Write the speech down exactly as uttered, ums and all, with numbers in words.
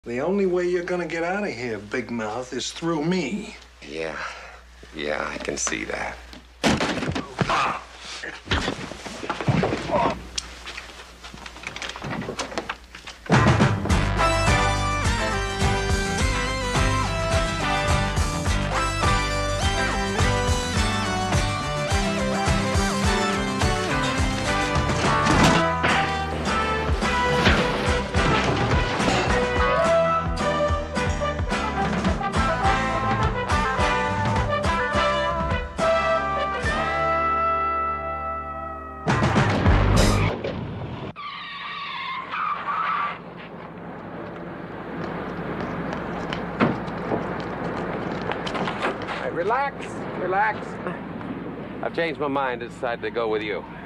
The only way you're gonna get out of here, Big Mouth, is through me. Yeah, yeah, I can see that. Relax, relax. I've changed my mind and decided to go with you.